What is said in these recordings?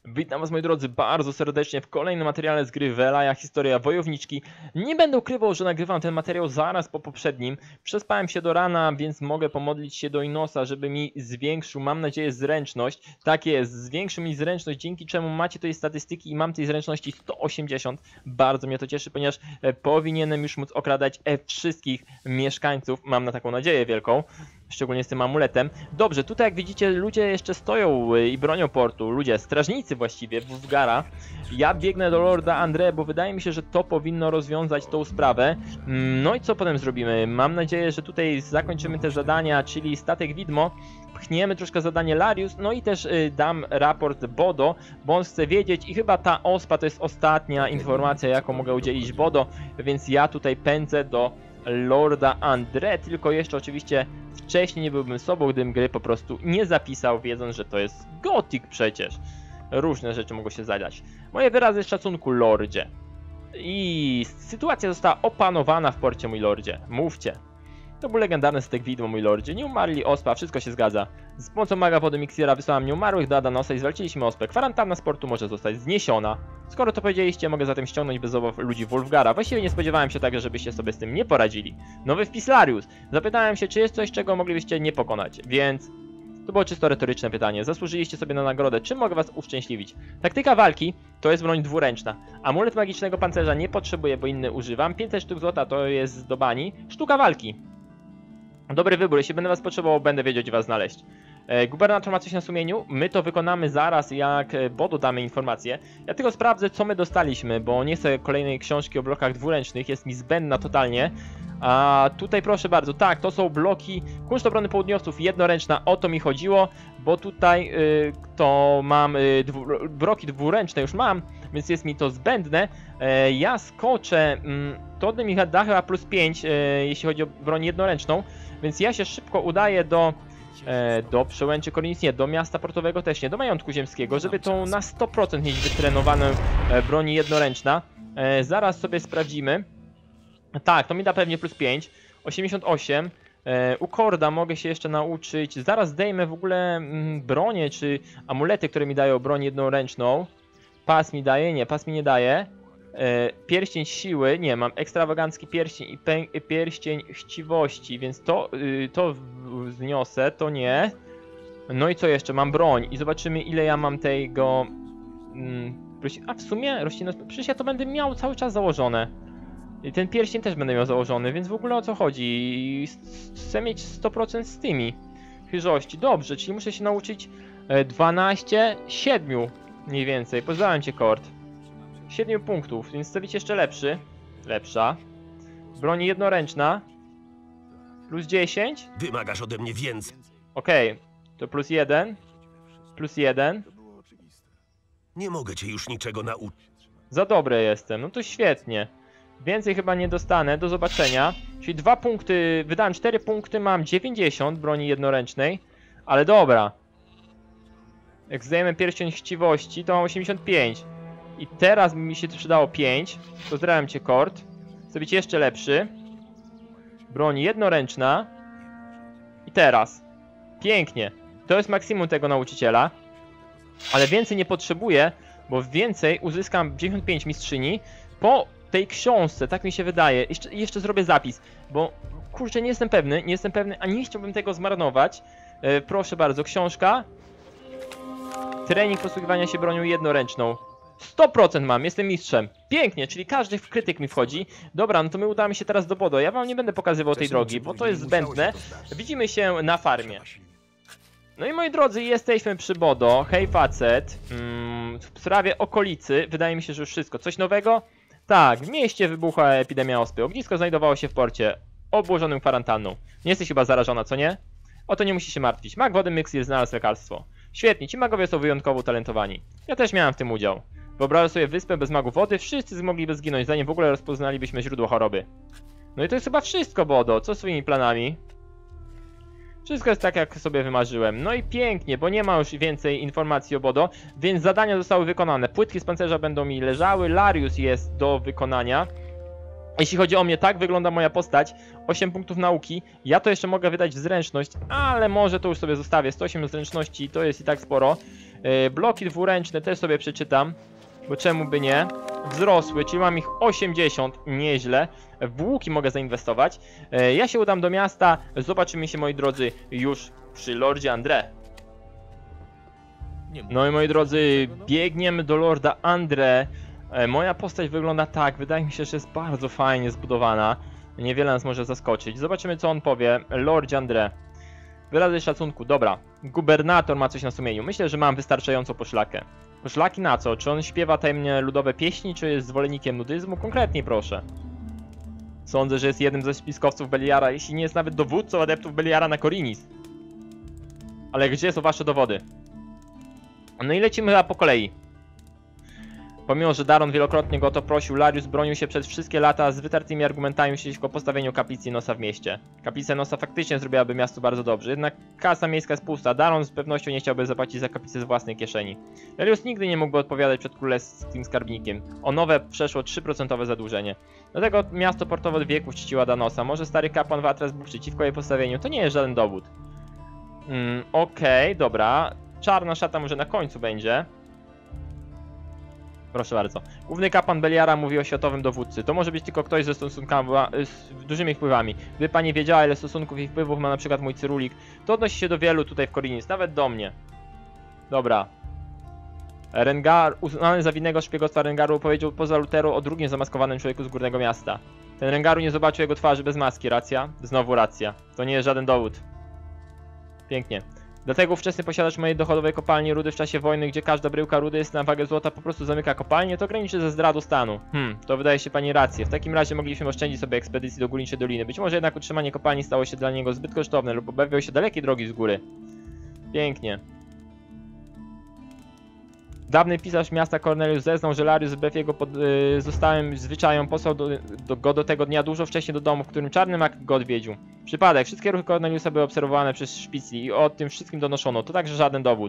Witam was moi drodzy bardzo serdecznie w kolejnym materiale z gry Velaja, historia wojowniczki. Nie będę ukrywał, że nagrywam ten materiał zaraz po poprzednim. Przespałem się do rana, więc mogę pomodlić się do Inosa, żeby mi zwiększył, mam nadzieję, zręczność. Tak jest, zwiększył mi zręczność, dzięki czemu macie tutaj statystyki i mam tej zręczności 180. Bardzo mnie to cieszy, ponieważ powinienem już móc okradać wszystkich mieszkańców. Mam na taką nadzieję wielką. Szczególnie z tym amuletem. Dobrze, tutaj jak widzicie ludzie jeszcze stoją i bronią portu. Ludzie, strażnicy właściwie, Wulfgara. Ja biegnę do Lorda Andre, bo wydaje mi się, że to powinno rozwiązać tą sprawę. No i co potem zrobimy? Mam nadzieję, że tutaj zakończymy te zadania, czyli statek widmo. Pchniemy troszkę zadanie Larius, no i też dam raport Bodo, bo on chce wiedzieć i chyba ta ospa to jest ostatnia informacja, jaką mogę udzielić Bodo, więc ja tutaj pędzę do Lorda Andre, tylko jeszcze oczywiście wcześniej nie byłbym sobą, gdybym gry po prostu nie zapisał, wiedząc, że to jest Gothic przecież. Różne rzeczy mogą się zadać. Moje wyrazy szacunku, Lordzie. I sytuacja została opanowana w porcie, mój Lordzie. Mówcie. To był legendarny statek widmo, mój Lordzie. Nie umarli, ospa, wszystko się zgadza. Z pomocą maga wody Miksira wysłałem nieumarłych do Adanosa i zwalczyliśmy ospę. Kwarantanna z portu może zostać zniesiona. Skoro to powiedzieliście, mogę zatem ściągnąć bez obaw ludzi Wulfgara. Właściwie nie spodziewałem się także, żebyście sobie z tym nie poradzili. Nowy wpis Larius. Zapytałem się, czy jest coś, czego moglibyście nie pokonać, więc... To było czysto retoryczne pytanie. Zasłużyliście sobie na nagrodę. Czym mogę was uszczęśliwić? Taktyka walki to jest broń dwuręczna. Amulet magicznego pancerza nie potrzebuję, bo inny używam. 500 sztuk złota to jest do bani. Sztuka walki. Dobry wybór, jeśli będę was potrzebował, będę wiedział, gdzie was znaleźć. Gubernator ma coś na sumieniu, my to wykonamy zaraz, jak Bodo damy informację. Ja tylko sprawdzę, co my dostaliśmy, bo nie chcę kolejnej książki o blokach dwuręcznych, jest mi zbędna totalnie. A tutaj proszę bardzo, tak, to są bloki Kunszt Obrony Południowców, jednoręczna, o to mi chodziło, bo tutaj to mam, bloki dwuręczne już mam, więc jest mi to zbędne. Ja skoczę, to mi da chyba plus 5, jeśli chodzi o broń jednoręczną, więc ja się szybko udaję do Przełęczy Kornic, nie, do miasta portowego też nie, do majątku ziemskiego, żeby tą na 100% mieć wytrenowaną broń jednoręczna. Zaraz sobie sprawdzimy. Tak, to mi da pewnie plus 5, 88. U Korda mogę się jeszcze nauczyć. Zaraz zdejmę w ogóle bronię czy amulety, które mi dają broń jednoręczną. Pas mi daje? Nie, pas mi nie daje. Pierścień siły, nie, mam ekstrawagancki pierścień i pierścień chciwości, więc to zniosę, to nie. No i co jeszcze? Mam broń i zobaczymy, ile ja mam tego... A w sumie roślinność... Przecież ja to będę miał cały czas założone. I ten pierścień też będę miał założony, więc w ogóle o co chodzi? Chcę mieć 100% z tymi chyżości. Dobrze, czyli muszę się nauczyć 12, 7 mniej więcej. Poznałem cię, Kord. 7 punktów, więc chcę być jeszcze lepszy. Lepsza. Broń jednoręczna. Plus 10. Wymagasz ode mnie więcej. Okej, to plus 1. Plus 1. Nie mogę cię już niczego nauczyć. Za dobre jestem, no to świetnie. Więcej chyba nie dostanę, do zobaczenia. Czyli 2 punkty, wydałem 4 punkty, mam 90 broni jednoręcznej. Ale dobra. Jak zdejmę pierścień chciwości, to mam 85. I teraz mi się przydało 5. Pozdrawiam cię, Kord. Chcę być jeszcze lepszy. Broń jednoręczna. I teraz. Pięknie. To jest maksimum tego nauczyciela. Ale więcej nie potrzebuję, bo więcej uzyskam 95 mistrzyni po tej książce, tak mi się wydaje. Jeszcze zrobię zapis, bo kurczę, nie jestem pewny, a nie chciałbym tego zmarnować. Proszę bardzo, książka. Trening posługiwania się bronią jednoręczną. 100% mam, jestem mistrzem. Pięknie, czyli każdy w krytyk mi wchodzi. Dobra, no to my udamy się teraz do Bodo. Ja wam nie będę pokazywał tej drogi, bo to jest zbędne. Widzimy się na farmie. No i moi drodzy, jesteśmy przy Bodo. Hej facet. W sprawie okolicy, wydaje mi się, że już wszystko. Coś nowego? Tak, w mieście wybuchła epidemia ospy. Ognisko znajdowało się w porcie obłożonym kwarantanną. Nie jesteś chyba zarażona, co nie? O to nie musisz się martwić. Mag wody Miksir znalazł lekarstwo. Świetnie, ci magowie są wyjątkowo utalentowani. Ja też miałem w tym udział. Wyobrażam sobie wyspę bez magów wody, wszyscy mogliby zginąć, zanim w ogóle rozpoznalibyśmy źródło choroby. No i to jest chyba wszystko, Bodo. Co z twoimi planami? Wszystko jest tak, jak sobie wymarzyłem. No i pięknie, bo nie ma już więcej informacji o Bodo, więc zadania zostały wykonane. Płytki z pancerza będą mi leżały, Larius jest do wykonania. Jeśli chodzi o mnie, tak wygląda moja postać. 8 punktów nauki. Ja to jeszcze mogę wydać w zręczność, ale może to już sobie zostawię. 108 zręczności to jest i tak sporo. Bloki dwuręczne też sobie przeczytam, bo czemu by nie. Wzrosły, czyli mam ich 80, nieźle. W łuki mogę zainwestować. Ja się udam do miasta. Zobaczymy się, moi drodzy, już przy Lordzie André. No i moi drodzy, biegniemy do Lorda André. Moja postać wygląda tak, wydaje mi się, że jest bardzo fajnie zbudowana. Niewiele nas może zaskoczyć. Zobaczymy, co on powie. Lordzie André. Wyrazy szacunku, dobra. Gubernator ma coś na sumieniu. Myślę, że mam wystarczającą poszlakę. Poszlaki na co? Czy on śpiewa tajemnie ludowe pieśni, czy jest zwolennikiem nudyzmu? Konkretniej proszę. Sądzę, że jest jednym ze spiskowców Beliara, jeśli nie jest nawet dowódcą adeptów Beliara na Korinis. Ale gdzie są wasze dowody? No i lecimy chyba po kolei. Pomimo, że Daron wielokrotnie go o to prosił, Larius bronił się przez wszystkie lata z wytartymi argumentami przeciwko postawieniu kaplicy Inosa w mieście. Kaplica Inosa faktycznie zrobiłaby miastu bardzo dobrze, jednak kasa miejska jest pusta. Daron z pewnością nie chciałby zapłacić za kaplicę z własnej kieszeni. Larius nigdy nie mógłby odpowiadać przed królewskim skarbnikiem. O nowe przeszło 3% zadłużenie. Dlatego miasto portowe od wieków czciła Danosa. Może stary kapłan Watras był przeciwko jej postawieniu, to nie jest żaden dowód. Okej, dobra. Czarna szata może na końcu będzie. Proszę bardzo. Główny kapłan Beliara mówi o światowym dowódcy. To może być tylko ktoś ze stosunkami, z dużymi wpływami. Gdyby pani wiedziała, ile stosunków i wpływów ma na przykład mój cyrulik, to odnosi się do wielu tutaj w Korinis, nawet do mnie. Dobra. Rengar, uznany za winnego szpiegostwa Rengaru, powiedział poza Luteru o drugim zamaskowanym człowieku z Górnego Miasta. Ten Rengaru nie zobaczył jego twarzy bez maski, racja? Znowu racja. To nie jest żaden dowód. Pięknie. Dlatego ówczesny posiadacz mojej dochodowej kopalni rudy w czasie wojny, gdzie każda bryłka rudy jest na wagę złota, po prostu zamyka kopalnię, to graniczy ze zdradą stanu. To wydaje się pani rację. W takim razie mogliśmy oszczędzić sobie ekspedycji do Górniczej Doliny. Być może jednak utrzymanie kopalni stało się dla niego zbyt kosztowne lub obawiał się dalekiej drogi z góry. Pięknie. Dawny pisarz miasta Cornelius zeznał, że Larius wbrew jego zostałym zwyczajom posłał go do tego dnia dużo wcześniej do domu, w którym czarny mak go odwiedził. Przypadek, wszystkie ruchy Corneliusa były obserwowane przez szpicli i o tym wszystkim donoszono, to także żaden dowód.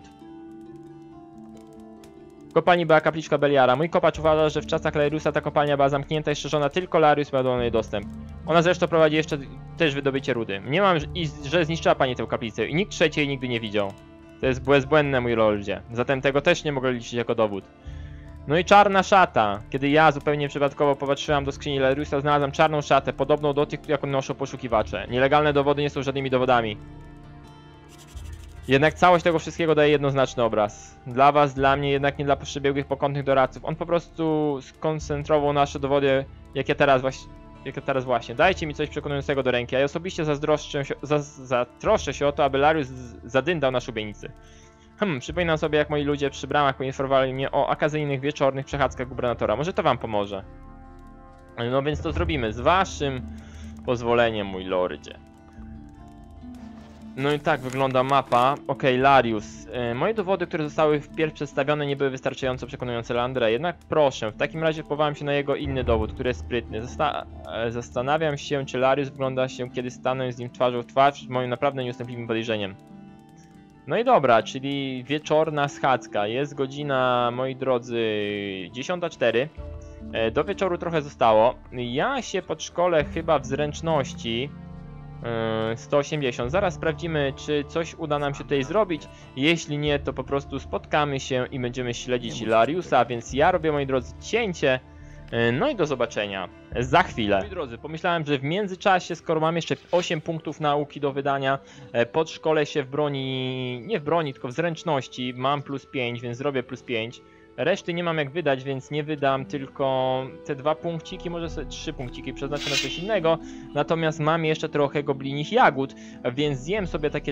W kopalni była kapliczka Beliara. Mój kopacz uważa, że w czasach Lariusa ta kopalnia była zamknięta i strzeżona, tylko Larius miał do niej dostęp. Ona zresztą prowadzi jeszcze też wydobycie rudy. Mniemam, że zniszczyła pani tę kaplicę i nikt trzeci jej nigdy nie widział. To jest bezbłędne, mój lordzie. Zatem tego też nie mogę liczyć jako dowód. No i czarna szata. Kiedy ja zupełnie przypadkowo popatrzyłam do skrzyni Lariusa, znalazłam czarną szatę, podobną do tych, jaką noszą poszukiwacze. Nielegalne dowody nie są żadnymi dowodami. Jednak całość tego wszystkiego daje jednoznaczny obraz. Dla was, dla mnie, jednak nie dla przebiegłych pokątnych doradców. On po prostu skoncentrował nasze dowody, jakie teraz właśnie. Dajcie mi coś przekonującego do ręki, a ja osobiście zatroszczę się o to, aby Larius zadyndał na szubienicy. Przypominam sobie, jak moi ludzie przy bramach poinformowali mnie o okazyjnych wieczornych przechadzkach gubernatora. Może to wam pomoże. No więc to zrobimy, z waszym pozwoleniem, mój lordzie. No i tak wygląda mapa. Okej, Larius. Moje dowody, które zostały wpierw przedstawione, nie były wystarczająco przekonujące dla André. Jednak proszę, w takim razie powołam się na jego inny dowód, który jest sprytny. Zastanawiam się, czy Larius wygląda się, kiedy stanę z nim twarzą w twarz, z moim naprawdę nieustępliwym podejrzeniem. No i dobra, czyli wieczorna schadzka. Jest godzina, moi drodzy, 10:04. Do wieczoru trochę zostało. Ja się podszkolę chyba w zręczności 180. Zaraz sprawdzimy, czy coś uda nam się tutaj zrobić. Jeśli nie, to po prostu spotkamy się i będziemy śledzić Lariusa, więc ja robię, moi drodzy, cięcie. No i do zobaczenia za chwilę. Moi drodzy, pomyślałem, że w międzyczasie, skoro mam jeszcze 8 punktów nauki do wydania, podszkolę się w broni, nie w broni, tylko w zręczności. Mam +5, więc zrobię +5. Reszty nie mam jak wydać, więc nie wydam, tylko te 2 punkciki, może sobie 3 punkciki przeznaczę na coś innego. Natomiast mam jeszcze trochę goblinich jagód, więc zjem sobie takie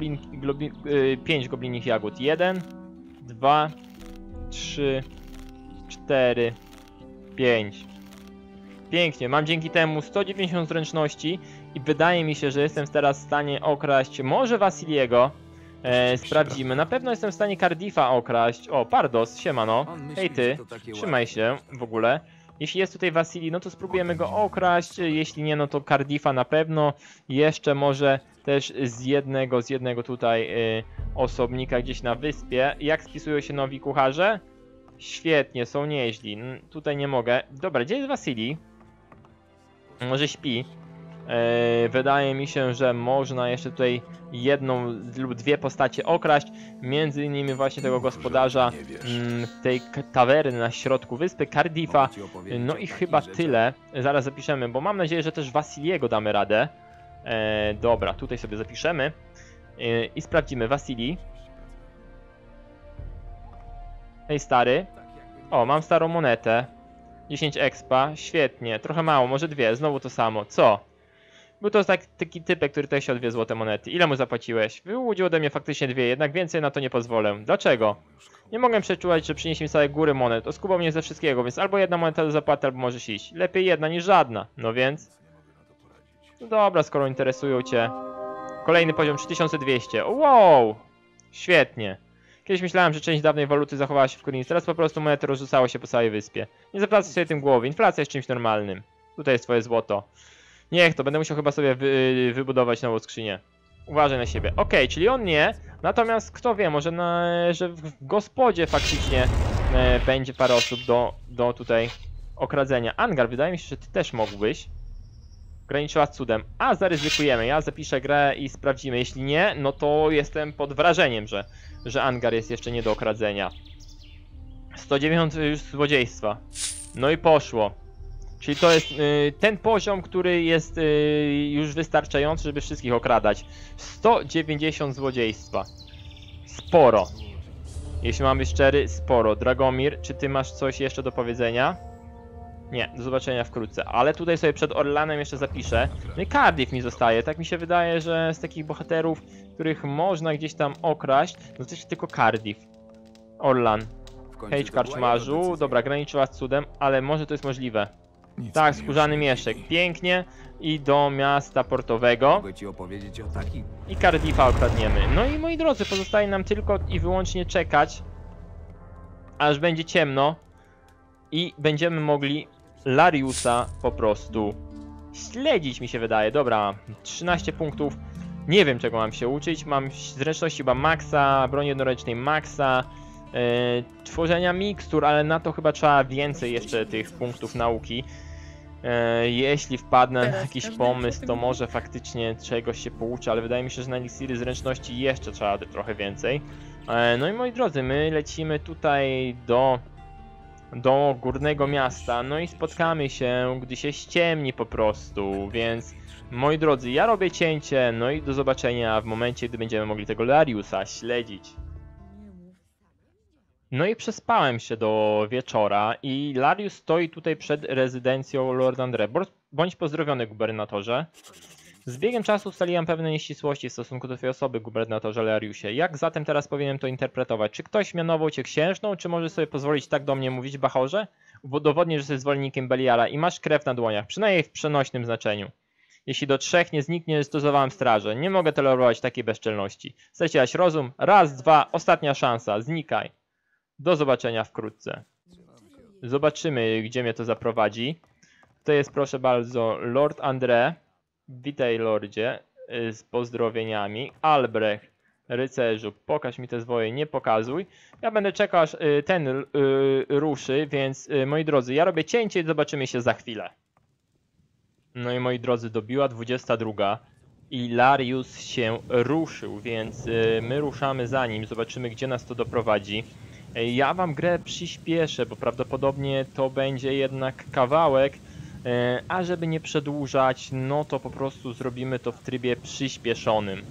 5 goblinich jagód. 1, 2, 3, 4, 5. Pięknie, mam dzięki temu 190 zręczności i wydaje mi się, że jestem teraz w stanie okraść może Wasiliego. Sprawdzimy. Na pewno jestem w stanie Cardiffa okraść. O, Pardos, siemano. Hej ty, trzymaj się w ogóle. Jeśli jest tutaj Wasili, no to spróbujemy go okraść. Jeśli nie, no to Cardiffa na pewno. Jeszcze może też z jednego tutaj osobnika gdzieś na wyspie. Jak spisują się nowi kucharze? Świetnie, są nieźli. Tutaj nie mogę. Dobra, gdzie jest Wasili? Może śpi. Wydaje mi się, że można jeszcze tutaj jedną lub dwie postacie okraść, między innymi właśnie tego gospodarza tej tawerny na środku wyspy, Cardiffa. No i chyba tyle. Zaraz zapiszemy, bo mam nadzieję, że też Wasiliego damy radę. Dobra, tutaj sobie zapiszemy i sprawdzimy. Wasili. Hej stary. O, mam starą monetę. 10 expa, świetnie, trochę mało, może dwie, znowu to samo, co? Był to taki typek, który też się o 2 złote monety. Ile mu zapłaciłeś? Wyłudził ode mnie faktycznie 2, jednak więcej na to nie pozwolę. Dlaczego? Nie mogę przeczuwać, że przyniesie mi całe góry monet. Oskubał mnie ze wszystkiego, więc albo jedna moneta do zapłaty, albo możesz iść. Lepiej jedna niż żadna. No więc? No dobra, skoro interesują cię. Kolejny poziom 3200. Wow! Świetnie. Kiedyś myślałem, że część dawnej waluty zachowała się w Queens, teraz po prostu monety rozrzucały się po całej wyspie. Nie zawracaj sobie tym głowy, inflacja jest czymś normalnym. Tutaj jest twoje złoto. Niech to, będę musiał chyba sobie wybudować nową skrzynię. Uważaj na siebie. Okej, czyli on nie, natomiast kto wie, może że w gospodzie faktycznie będzie parę osób do tutaj okradzenia. Angar, wydaje mi się, że ty też mógłbyś. Graniczyła z cudem. A, zaryzykujemy. Ja zapiszę grę i sprawdzimy. Jeśli nie, no to jestem pod wrażeniem, że Angar jest jeszcze nie do okradzenia. 109 już złodziejstwa. No i poszło. Czyli to jest ten poziom, który jest już wystarczający, żeby wszystkich okradać. 190 złodziejstwa. Sporo. Jeśli mam być szczery, sporo. Dragomir, czy ty masz coś jeszcze do powiedzenia? Nie, do zobaczenia wkrótce. Ale tutaj sobie przed Orlanem jeszcze zapiszę. No i Cardiff mi zostaje. Tak mi się wydaje, że z takich bohaterów, których można gdzieś tam okraść, no to jest tylko Cardiff. Orlan. Hej, karczmarzu. Dobra, graniczyła z cudem, ale może to jest możliwe. Tak, skórzany mieszek. Pięknie. I do miasta portowego. Mogę ci opowiedzieć o takich. I Cardiffa okradniemy. No i moi drodzy, pozostaje nam tylko i wyłącznie czekać, aż będzie ciemno i będziemy mogli Lariusa po prostu śledzić, mi się wydaje. Dobra, 13 punktów. Nie wiem, czego mam się uczyć. Mam zręczności chyba maksa, broni jednoręcznej maksa, tworzenia mikstur, ale na to chyba trzeba więcej jeszcze tych punktów nauki. Jeśli wpadnę na jakiś pomysł, to może faktycznie czegoś się pouczę, ale wydaje mi się, że na eliksiry zręczności jeszcze trzeba trochę więcej. No i moi drodzy, my lecimy tutaj do górnego miasta, no i spotkamy się, gdy się ściemni po prostu, więc moi drodzy, ja robię cięcie, no i do zobaczenia w momencie, gdy będziemy mogli tego Lariusa śledzić. No i przespałem się do wieczora i Larius stoi tutaj przed rezydencją Lord André. Bądź pozdrowiony, gubernatorze. Z biegiem czasu ustaliłem pewne nieścisłości w stosunku do twojej osoby, gubernatorze Lariusie. Jak zatem teraz powinienem to interpretować? Czy ktoś mianował cię księżną, czy możesz sobie pozwolić tak do mnie mówić, Bachorze? Udowodnij, że jesteś zwolennikiem Beliala i masz krew na dłoniach, przynajmniej w przenośnym znaczeniu. Jeśli do 3 nie zniknie, stosowałem strażę. Nie mogę tolerować takiej bezczelności. Straciłaś rozum? Raz, dwa, ostatnia szansa. Znikaj. Do zobaczenia wkrótce. Zobaczymy, gdzie mnie to zaprowadzi. To jest, proszę bardzo, Lord André. Witaj, lordzie, z pozdrowieniami. Albrecht, rycerzu, pokaż mi te zwoje, nie pokazuj. Ja będę czekał, aż ten ruszy, więc moi drodzy, ja robię cięcie i zobaczymy się za chwilę. No i moi drodzy, dobiła 22 i Larius się ruszył, więc my ruszamy za nim, zobaczymy, gdzie nas to doprowadzi. Ja wam grę przyspieszę, bo prawdopodobnie to będzie jednak kawałek, a żeby nie przedłużać, no to po prostu zrobimy to w trybie przyspieszonym.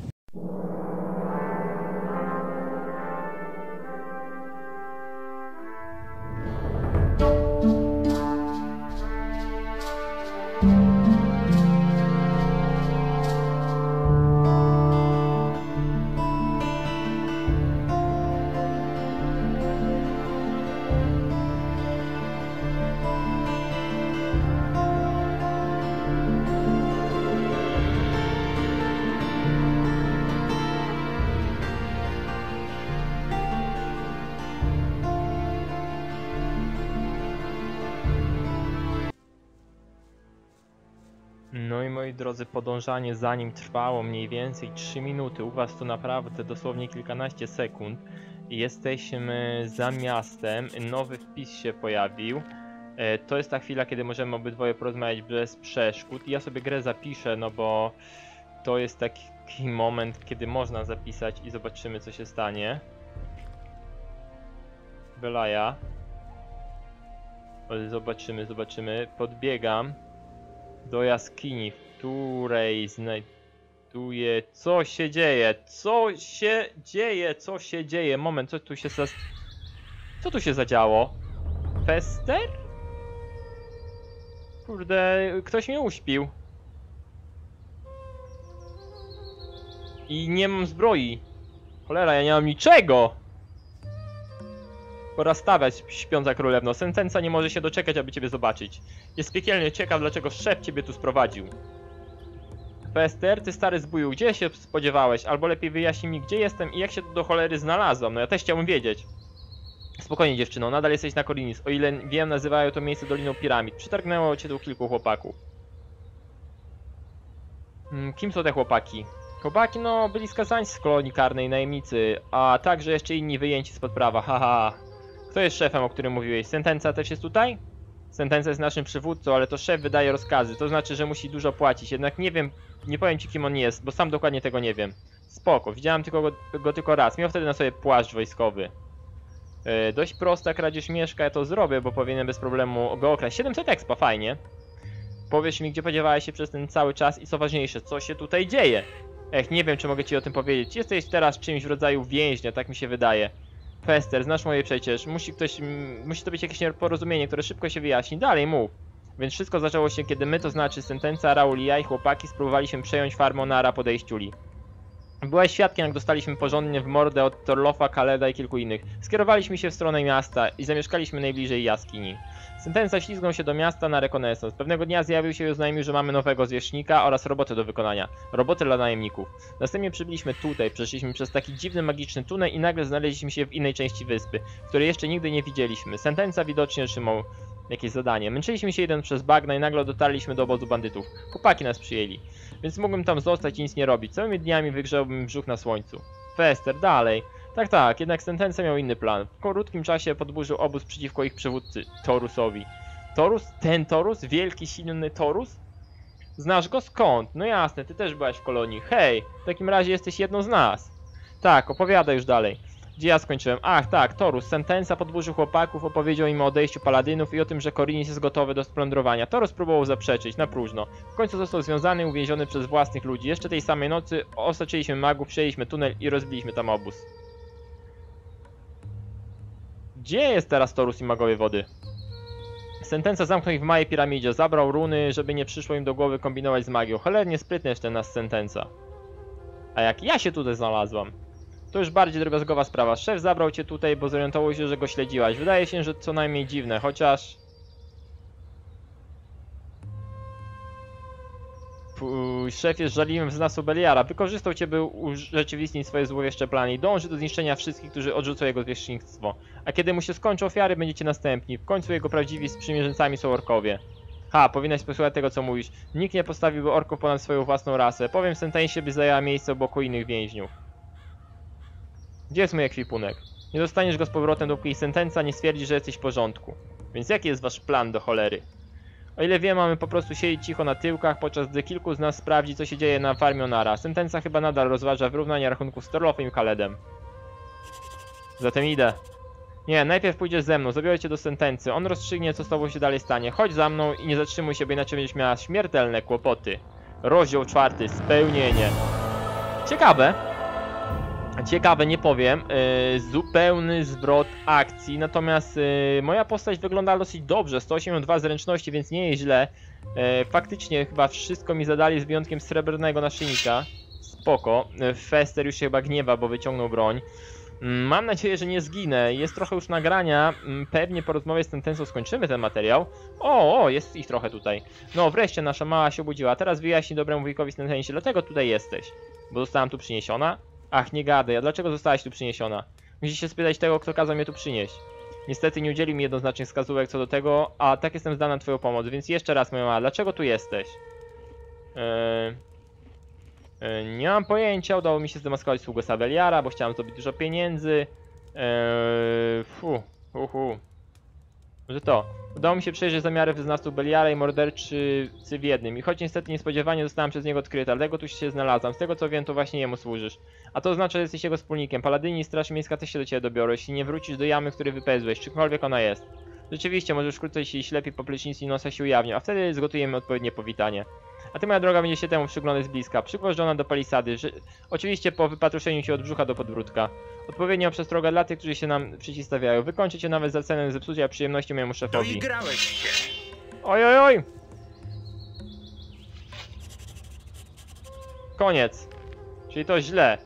No i moi drodzy, podążanie za nim trwało mniej więcej 3 minuty. U was to naprawdę dosłownie kilkanaście sekund. Jesteśmy za miastem, nowy wpis się pojawił. To jest ta chwila, kiedy możemy obydwoje porozmawiać bez przeszkód. I ja sobie grę zapiszę, no bo to jest taki moment, kiedy można zapisać i zobaczymy, co się stanie. Belaja. Zobaczymy. Podbiegam do jaskini, w której znajduję... Co się dzieje? Co się dzieje? Moment, co tu się zadziało? Fester? Kurde, ktoś mnie uśpił. I nie mam zbroi. Cholera, ja nie mam niczego! Pora stawiać, śpiąca królewno. Sentenca nie może się doczekać, aby ciebie zobaczyć. Jest piekielnie ciekaw, dlaczego szef ciebie tu sprowadził. Fester, ty stary zbóju, gdzie się spodziewałeś? Albo lepiej wyjaśnij mi, gdzie jestem i jak się tu do cholery znalazłam. No ja też chciałbym wiedzieć. Spokojnie, dziewczyno, nadal jesteś na Korinis. O ile wiem, nazywają to miejsce Doliną Piramid. Przytargnęło cię tu kilku chłopaków. Kim są te chłopaki? Chłopaki, no, byli skazani z kolonii karnej najemnicy, a także jeszcze inni wyjęci spod prawa, haha. Kto jest szefem, o którym mówiłeś? Sentenca też jest tutaj? Sentenca jest naszym przywódcą, ale to szef wydaje rozkazy, to znaczy, że musi dużo płacić, jednak nie wiem, nie powiem ci, kim on jest, bo sam dokładnie tego nie wiem. Spoko, widziałem go tylko raz, miał wtedy na sobie płaszcz wojskowy. Dość prosta kradzież mieszka, ja to zrobię, bo powinienem bez problemu go okraść. 700 expa, fajnie. Powiesz mi, gdzie podziewałeś się przez ten cały czas i co ważniejsze, co się tutaj dzieje? Nie wiem, czy mogę ci o tym powiedzieć. Jesteś teraz czymś w rodzaju więźnia, tak mi się wydaje. Fester, znasz moje przecież. Musi to być jakieś nieporozumienie, które szybko się wyjaśni. Dalej, mów. Więc wszystko zaczęło się, kiedy my, to znaczy Sentenca, Raul i ja i chłopaki spróbowaliśmy przejąć farmę Onara po odejściu Li. Byłaś świadkiem, jak dostaliśmy porządnie w mordę od Torlofa, Kaleda i kilku innych. Skierowaliśmy się w stronę miasta i zamieszkaliśmy najbliżej jaskini. Sentenca ślizgnął się do miasta na rekonesans. Pewnego dnia zjawił się i oznajmił, że mamy nowego zwierzchnika oraz robotę do wykonania. Roboty dla najemników. Następnie przybyliśmy tutaj, przeszliśmy przez taki dziwny, magiczny tunel i nagle znaleźliśmy się w innej części wyspy, której jeszcze nigdy nie widzieliśmy. Sentenca widocznie otrzymał jakieś zadanie. Męczyliśmy się jeden przez bagna i nagle dotarliśmy do obozu bandytów. Chłopaki nas przyjęli. Więc mógłbym tam zostać i nic nie robić. Całymi dniami wygrzałbym brzuch na słońcu. Fester, dalej. Tak, jednak Sentenca miał inny plan. W krótkim czasie podburzył obóz przeciwko ich przywódcy, Torusowi. Torus? Ten Torus? Wielki, silny Torus? Znasz go skąd? No jasne, ty też byłaś w kolonii. Hej, w takim razie jesteś jedną z nas. Tak, opowiadaj już dalej. Gdzie ja skończyłem? Ach tak, Torus. Sentenca podburzył chłopaków, opowiedział im o odejściu paladynów i o tym, że Korinis jest gotowy do splądrowania. Torus próbował zaprzeczyć, na próżno. W końcu został związany i uwięziony przez własnych ludzi. Jeszcze tej samej nocy osaczyliśmy magów, przejęliśmy tunel i rozbiliśmy tam obóz. Gdzie jest teraz Torus i magowie wody? Sentenca zamknął ich w małej piramidzie, zabrał runy, żeby nie przyszło im do głowy kombinować z magią. Cholernie sprytny jeszcze nas Sentenca. A jak ja się tutaj znalazłam? To już bardziej drobiazgowa sprawa. Szef zabrał cię tutaj, bo zorientował się, że go śledziłaś. Wydaje się, że co najmniej dziwne, chociaż... Szef jest żarliwym z nas Beliara. Wykorzystał cię, by urzeczywistnić swoje złowieszcze plany i dąży do zniszczenia wszystkich, którzy odrzucą jego zwierzchnictwo. A kiedy mu się skończą ofiary, będziecie następni. W końcu jego prawdziwi sprzymierzeńcami są orkowie. Powinnaś posłuchać tego, co mówisz. Nikt nie postawiłby orków ponad swoją własną rasę. Powiem Sentencie, by zajęła miejsce obok innych więźniów. Gdzie jest mój ekwipunek? Nie dostaniesz go z powrotem, dopóki Sentenca nie stwierdzi, że jesteś w porządku. Więc jaki jest wasz plan do cholery? O ile wiem, mamy po prostu siedzieć cicho na tyłkach, podczas gdy kilku z nas sprawdzi, co się dzieje na farmie Onara. Sentenca chyba nadal rozważa wyrównanie rachunków z Torlofem i Kaledem. Zatem idę. Nie, najpierw pójdziesz ze mną, zabiorę cię do Sentency. On rozstrzygnie, co z tobą się dalej stanie. Chodź za mną i nie zatrzymuj się, bo inaczej będziesz miała śmiertelne kłopoty. Rozdział 4. Spełnienie. Ciekawe, nie powiem, zupełny zwrot akcji, natomiast moja postać wygląda dosyć dobrze, 182 zręczności, więc nie jest źle. Faktycznie chyba wszystko mi zadali z wyjątkiem srebrnego naszyjnika. Spoko, Fester już się chyba gniewa, bo wyciągnął broń. Mam nadzieję, że nie zginę, jest trochę już nagrania, pewnie po rozmowie z Sentencą skończymy ten materiał. O, jest ich trochę tutaj. No wreszcie nasza mała się obudziła, a teraz wyjaśnij dobremu wujkowi Sentencie, dlaczego tutaj jesteś? Bo zostałam tu przyniesiona? Ach, nie gadaj, a dlaczego zostałaś tu przyniesiona? Musisz się spytać tego, kto kazał mnie tu przynieść. Niestety nie udzielił mi jednoznacznych wskazówek co do tego, a tak jestem zdana na twoją pomoc, więc jeszcze raz moja mała, dlaczego tu jesteś? Nie mam pojęcia, udało mi się zdemaskować sługę Sabeliara, bo chciałem zdobyć dużo pieniędzy. Może to. Udało mi się przejrzeć zamiary wyznawców Beliara i morderczycy w jednym. I choć niestety niespodziewanie zostałem przez niego odkryta, dlatego tu się znalazłam. Z tego co wiem, to właśnie jemu służysz. A to oznacza, że jesteś jego wspólnikiem. Paladyni i Straż Miejska też się do ciebie dobiorą, jeśli nie wrócisz do jamy, w której wypełzłeś, czymkolwiek ona jest. Rzeczywiście, możesz wkrótce, jeśli ślepi po prysznicu i nosa się ujawnią, a wtedy zgotujemy odpowiednie powitanie. A ty, moja droga, będzie się temu przyglądać z bliska. Przygwożdżona do palisady, oczywiście po wypatruszeniu się od brzucha do podbródka. Odpowiednia przestroga dla tych, którzy się nam przeciwstawiają. Wykończę cię nawet za cenę zepsucia przyjemności mojemu szefowi. Doigrałeś się. Oj, oj, oj! Koniec. Czyli to źle.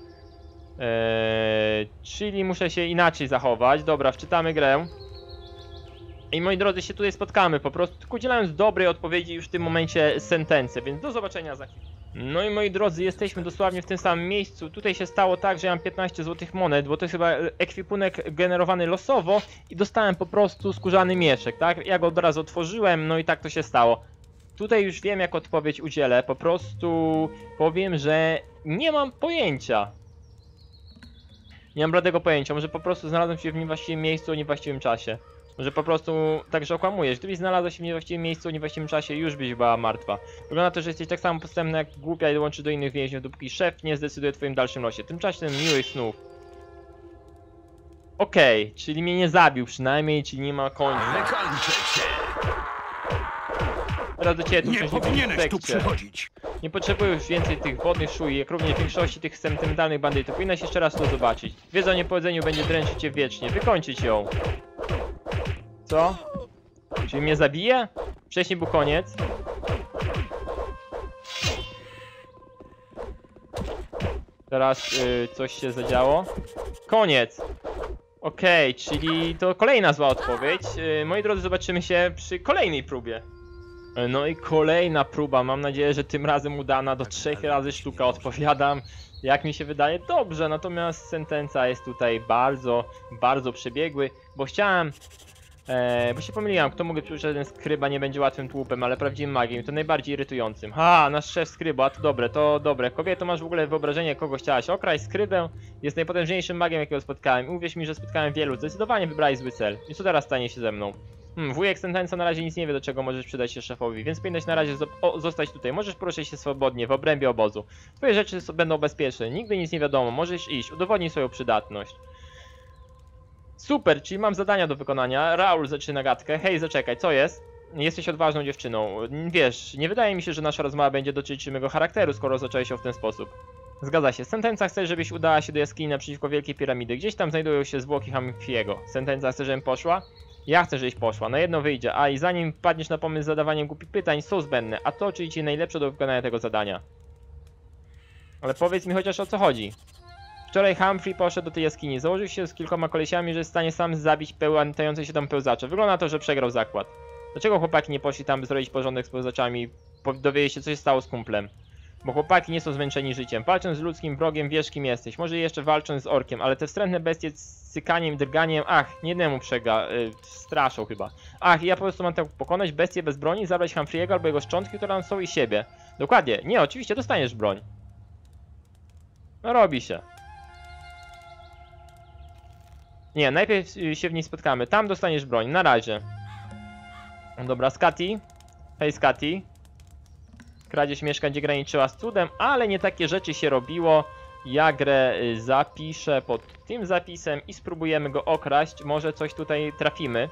Czyli muszę się inaczej zachować. Dobra, wczytamy grę. I moi drodzy, się tutaj spotkamy po prostu, tylko udzielając dobrej odpowiedzi już w tym momencie sentencję, więc do zobaczenia za chwilę. No i moi drodzy, jesteśmy dosłownie w tym samym miejscu. Tutaj się stało tak, że ja mam 15 złotych monet, bo to jest chyba ekwipunek generowany losowo i dostałem po prostu skórzany mieszek, tak? Ja go od razu otworzyłem, no i tak to się stało. Tutaj już wiem, jak odpowiedź udzielę, po prostu powiem, że nie mam pojęcia. Nie mam bladego pojęcia, może po prostu znalazłem się w niewłaściwym miejscu o niewłaściwym czasie. Może po prostu także okłamujesz. Gdybyś znalazła się w niewłaściwym miejscu o niewłaściwym czasie, już byś była martwa. Wygląda na to, że jesteś tak samo postępna jak głupia i dołączysz do innych więźniów, dopóki szef nie zdecyduje o twoim dalszym losie. Tymczasem miłych snów. Okej, czyli mnie nie zabił przynajmniej, czyli nie ma końca. Wykończę cię. Teraz do ciebie tu Nie coś powinieneś tu przychodzić. Nie potrzebuję już więcej tych wodnych szui, jak również większości tych sentymentalnych bandytów. Powinnaś jeszcze raz to zobaczyć. Wiedza o niepowodzeniu będzie dręczyć cię wiecznie. Wykończyć ją. Co? Czyli mnie zabije? Wcześniej był koniec. Teraz coś się zadziało. Koniec! Okej, czyli to kolejna zła odpowiedź. Moi drodzy, zobaczymy się przy kolejnej próbie. No i kolejna próba, mam nadzieję, że tym razem udana, do 3 razy sztuka odpowiadam. Jak mi się wydaje, dobrze, natomiast sentencja jest tutaj bardzo przebiegły, bo chciałem... bo się pomyliłem, kto mógł przypuszczać, że ten skryba nie będzie łatwym tłupem, ale prawdziwym magiem, to najbardziej irytującym. Ha, nasz szef skryba, to dobre. Kobieto, masz w ogóle wyobrażenie, kogo chciałaś okraść? Skrybę jest najpotężniejszym magiem, jakiego spotkałem. I uwierz mi, że spotkałem wielu, zdecydowanie wybrałeś zły cel. I co teraz stanie się ze mną? Wujek sentencja na razie nic nie wie, do czego możesz przydać się szefowi, więc powinieneś na razie zostać tutaj. Możesz poruszać się swobodnie, w obrębie obozu. Twoje rzeczy będą bezpieczne, nigdy nic nie wiadomo, możesz iść, udowodnij swoją przydatność. Super, czyli mam zadania do wykonania. Raul zaczyna gadkę. Hej, zaczekaj, co jest? Jesteś odważną dziewczyną. Wiesz, nie wydaje mi się, że nasza rozmowa będzie dotyczyć mego charakteru, skoro zaczęłaś się w ten sposób. Zgadza się. Sentencja chce, żebyś udała się do jaskini naprzeciwko Wielkiej Piramidy. Gdzieś tam znajdują się zwłoki Hamfiego. Sentencja chce, żebym poszła? Ja chcę, żebyś poszła. Na jedno wyjdzie. A i zanim wpadniesz na pomysł z zadawaniem głupich pytań, są zbędne. A to oczywiście najlepsze do wykonania tego zadania. Ale powiedz mi chociaż, o co chodzi. Wczoraj Humphrey poszedł do tej jaskini. Założył się z kilkoma kolesiami, że jest w stanie sam zabić pamiętające się tam pełzacze. Wygląda na to, że przegrał zakład. Dlaczego chłopaki nie poszli tam, by zrobić porządek z pełzaczami? Dowiedzieć się, co się stało z kumplem. Bo chłopaki nie są zmęczeni życiem. Walcząc z ludzkim wrogiem, wiesz, kim jesteś. Może jeszcze walcząc z orkiem, ale te wstrętne bestie z cykaniem, drganiem, nie jednemu straszą chyba. Ja po prostu mam tak pokonać bestię bez broni, zabrać Humphrey'ego albo jego szczątki, które tam są, i siebie. Dokładnie. Nie, oczywiście dostaniesz broń. No robi się. Nie, najpierw się w niej spotkamy. Tam dostaniesz broń, na razie. Dobra, Scotty. Hej, Scotty. Kradzież mieszkań, gdzie graniczyła z cudem, ale nie takie rzeczy się robiło. Ja grę zapiszę pod tym zapisem i spróbujemy go okraść. Może coś tutaj trafimy.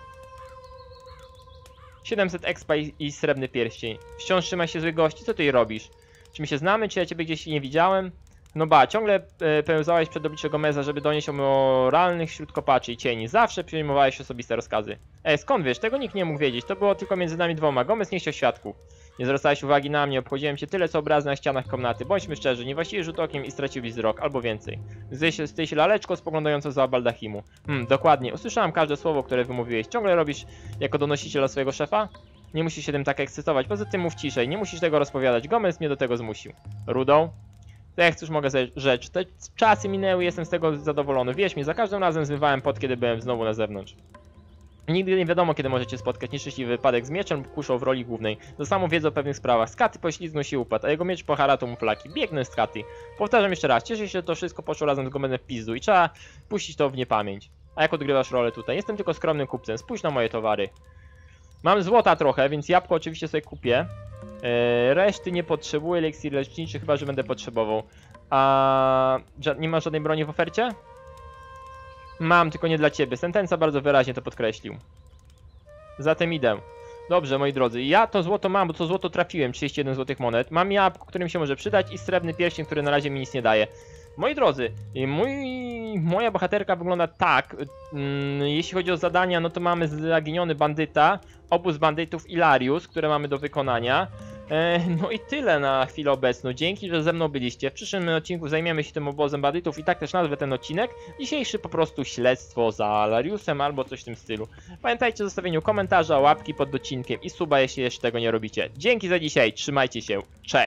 700 expa i srebrny pierścień. Wciąż trzyma się złych gości, co ty robisz? Czy my się znamy, czy ja ciebie gdzieś nie widziałem? No ciągle pełzałeś przed oblicze Gomeza, żeby donieść o moralnych wśród kopaczy i cieni. Zawsze przyjmowałeś osobiste rozkazy. Skąd wiesz? Tego nikt nie mógł wiedzieć. To było tylko między nami dwoma. Gomez nie chciał świadków. Nie zwracałeś uwagi na mnie, obchodziłem cię tyle co obrazy na ścianach komnaty. Bądźmy szczerzy, niewłaściwy rzut okiem i straciłbyś wzrok, albo więcej. Jesteś laleczką spoglądającą za baldachimu. Dokładnie. Usłyszałem każde słowo, które wymówiłeś. Ciągle robisz jako donosiciela swojego szefa? Nie musisz się tym tak ekscytować. Poza tym mów ciszej. Nie musisz tego rozpowiadać. Gomez mnie do tego zmusił. Rudą? Tak, cóż mogę rzec. Te czasy minęły, jestem z tego zadowolony. Wierz mi, za każdym razem zmywałem pot, kiedy byłem znowu na zewnątrz. Nigdy nie wiadomo, kiedy możecie spotkać nieszczęśliwy wypadek z mieczem lub kuszą w roli głównej. Za samą wiedzę o pewnych sprawach. Scotty poślizgnął się i upadł, a jego miecz poharatał mu flaki. Biegnę, Scotty. Powtarzam jeszcze raz, cieszę się, że to wszystko poszło razem z Gomezem w pizdu i trzeba puścić to w niepamięć. A jak odgrywasz rolę tutaj? Jestem tylko skromnym kupcem, spójrz na moje towary. Mam złota trochę, więc jabłko oczywiście sobie kupię. Reszty nie potrzebuję, eliksir leczniczy chyba, że będę potrzebował. A nie ma żadnej broni w ofercie? Mam, tylko nie dla ciebie. Sentenza bardzo wyraźnie to podkreślił. Zatem idę. Dobrze, moi drodzy, ja to złoto mam, bo to złoto trafiłem, 31 złotych monet. Mam jabłko, które mi się może przydać i srebrny pierścień, który na razie mi nic nie daje. Moi drodzy, moja bohaterka wygląda tak. Jeśli chodzi o zadania, no to mamy zaginiony bandyta, obóz bandytów Ilarius, które mamy do wykonania. No i tyle na chwilę obecną. Dzięki, że ze mną byliście. W przyszłym odcinku zajmiemy się tym obozem bandytów i tak też nazwę ten odcinek. Dzisiejszy po prostu śledztwo za Alariusem albo coś w tym stylu. Pamiętajcie o zostawieniu komentarza, łapki pod odcinkiem i suba, jeśli jeszcze tego nie robicie. Dzięki za dzisiaj, trzymajcie się, cześć!